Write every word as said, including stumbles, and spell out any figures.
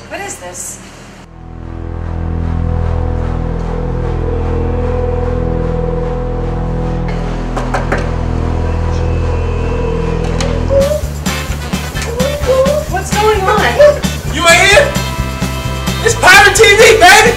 What is this? You ain't here? It's Pirate T V, baby!